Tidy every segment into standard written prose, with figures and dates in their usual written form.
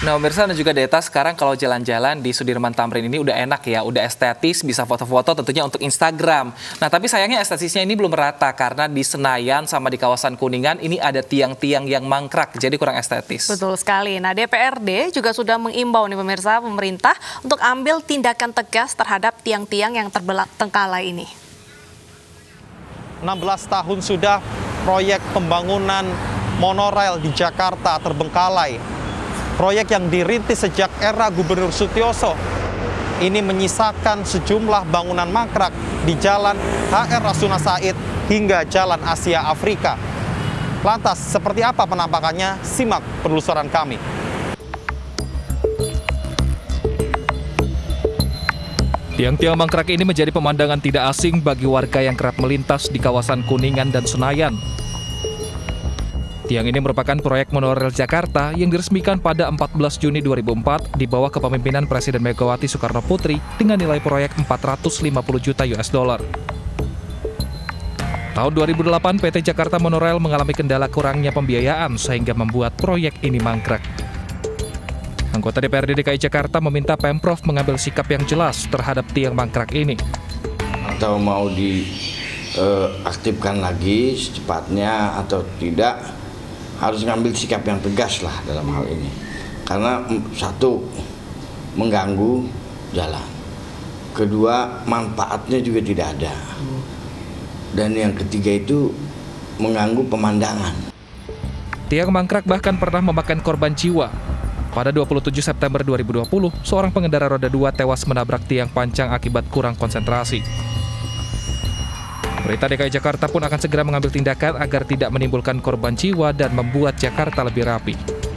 Nah, pemirsa dan juga Deta, sekarang kalau jalan-jalan di Sudirman Tamrin ini udah enak ya, udah estetis, bisa foto-foto tentunya untuk Instagram. Nah, tapi sayangnya estetisnya ini belum merata karena di Senayan sama di kawasan Kuningan ini ada tiang-tiang yang mangkrak, jadi kurang estetis. Betul sekali. Nah, DPRD juga sudah mengimbau nih pemirsa pemerintah untuk ambil tindakan tegas terhadap tiang-tiang yang terbengkalai ini. 16 tahun sudah proyek pembangunan monorail di Jakarta terbengkalai. Proyek yang dirintis sejak era Gubernur Sutioso ini menyisakan sejumlah bangunan mangkrak di Jalan HR Rasuna Said hingga Jalan Asia Afrika. Lantas, seperti apa penampakannya? Simak penelusuran kami. Tiang-tiang mangkrak ini menjadi pemandangan tidak asing bagi warga yang kerap melintas di kawasan Kuningan dan Senayan. Tiang ini merupakan proyek monorail Jakarta yang diresmikan pada 14 Juni 2004 di bawah kepemimpinan Presiden Megawati Soekarno Putri dengan nilai proyek 450 juta US dollar. Tahun 2008, PT Jakarta Monorail mengalami kendala kurangnya pembiayaan sehingga membuat proyek ini mangkrak. Anggota DPRD DKI Jakarta meminta Pemprov mengambil sikap yang jelas terhadap tiang mangkrak ini. Atau mau diaktifkan lagi secepatnya atau tidak, harus mengambil sikap yang tegas lah dalam hal ini. Karena satu, mengganggu jalan. Kedua, manfaatnya juga tidak ada. Dan yang ketiga itu mengganggu pemandangan. Tiang mangkrak bahkan pernah memakan korban jiwa. Pada 27 September 2020, seorang pengendara roda 2 tewas menabrak tiang pancang akibat kurang konsentrasi. Pemerintah DKI Jakarta pun akan segera mengambil tindakan agar tidak menimbulkan korban jiwa dan membuat Jakarta lebih rapi.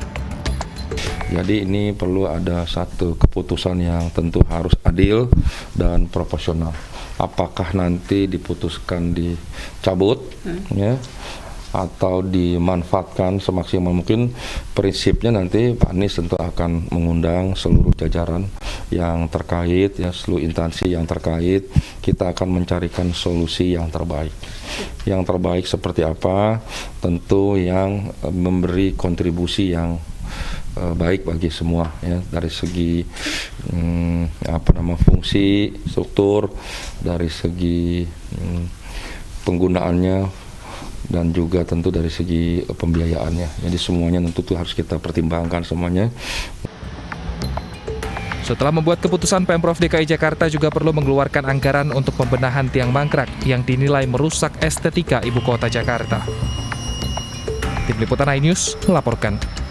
Jadi ini perlu ada satu keputusan yang tentu harus adil dan proporsional. Apakah nanti diputuskan dicabut, ya, atau dimanfaatkan semaksimal mungkin. Prinsipnya nanti Pak Anies tentu akan mengundang seluruh jajaran yang terkait, ya, seluruh instansi yang terkait. Kita akan mencarikan solusi yang terbaik. Yang terbaik seperti apa? Tentu yang memberi kontribusi yang baik bagi semua, ya, dari segi fungsi, struktur, dari segi penggunaannya, dan juga tentu dari segi pembiayaannya. Jadi semuanya tentu harus kita pertimbangkan semuanya. Setelah membuat keputusan, Pemprov DKI Jakarta juga perlu mengeluarkan anggaran untuk pembenahan tiang mangkrak yang dinilai merusak estetika ibu kota Jakarta. Tim Liputan iNews melaporkan.